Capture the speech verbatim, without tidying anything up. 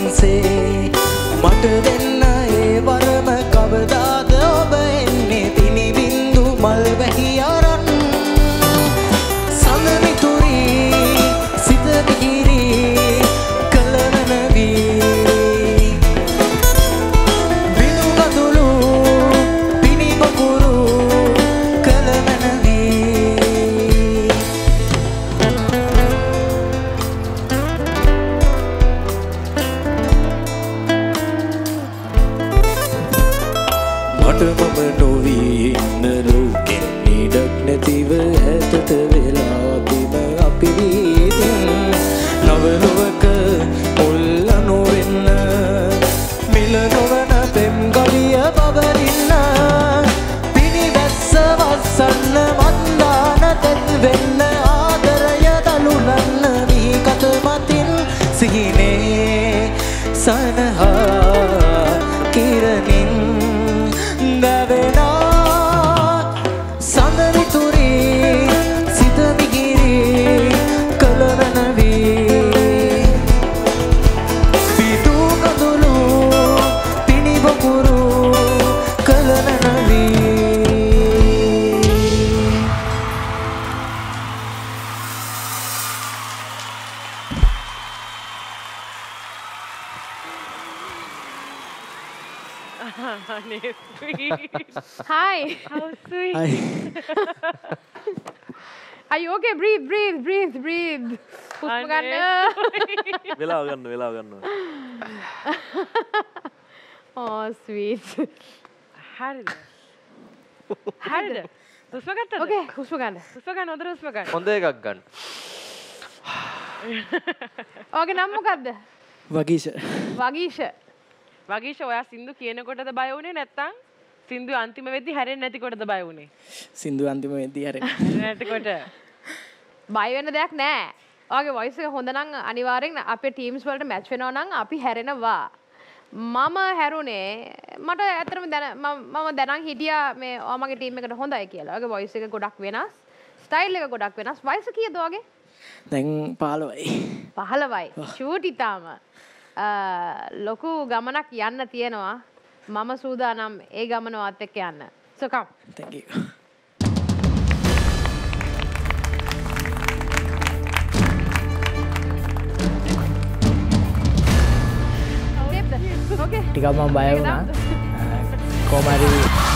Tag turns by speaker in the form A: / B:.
A: වහන්සේ මට දෙන්න ඒ වරම කවදාද ඔබ එන්නේ පිනි බින්දු මල් වැහි අරන් සඳ මිතුරි සිත මිහිරි කලවන වී බිඳු කඳුළු පිනි බකුරු කලවන වී මට මම නොවී ඉන්න ලෝකෙන් නිදක් නැතිව ඇතට වෙලා බිම අපි වීදින් නව ලොවක මුල්ල නොවෙන්න මිල නොවන පෙම් ගලිය බබරින්න පිනිවැස්ස වස්සන්න මන්දාන තෙත් වෙන්න ආදරය දලුලන්න වී කත මතින් සිහිනේ සනහා කිරණින් දැවෙනා සඳ මිතුරි සිත මිහිරි කලවන වී පිටු කඳුළු පිණි බකුරු කලවන වී
B: Honey, sweet.
C: Hi.
B: How sweet.
A: Hi.
C: Are you okay? Breathe, breathe, breathe, breathe. හුස්ම ගන්න.
D: වෙලාව ගන්න වෙලාව ගන්න.
C: Oh, sweet.
B: හරිද? හරිද? හුස්ම ගත්තද?
C: Okay, හුස්ම ගන්න.
B: හුස්ම ගන්න හොඳට හුස්ම ගන්න.
D: හොඳ එකක් ගන්න.
C: ඔයාගේ නම මොකද්ද?
A: වගීෂ
C: වගීෂ.
B: වගීෂ ඔයා සින්දු කියනකොටද බය වුණේ නැත්තම් සින්දු අන්තිම වෙද්දි හැරෙන්නේ නැතිකොටද බය වුණේ?
A: සින්දු අන්තිම වෙද්දී හරි
B: හැරෙන්නේ නැතිකොට
C: බය වෙන්න දෙයක් නැහැ. ඔයාගේ වොයිස් එක හොඳ නම් අනිවාර්යෙන් අපේ ටීම්ස් වලට මැච් වෙනවා නම් අපි හැරෙනවා. මම හැරුණේ මට ඇත්තටම දැන මම දැනන් හිටියා මේ ඔයාගේ ටීම් එකට හොඳයි කියලා. ඔයාගේ වොයිස් එක ගොඩක් වෙනස්. ස්ටයිල් එක ගොඩක් වෙනස්. වයස කීයද ඔයාගේ?
A: දැන් පහළොවයි.
C: පහළොවයි. ෂූටි තාම. ලොකු ගමනක් යන්න තියෙනවා. මම සූදානම් ඒ ගමන වත් එක්ක යන්න. So come.
A: Thank you.
C: Okay.
A: ටිකක් මම බය වුණා. කොහොම හරි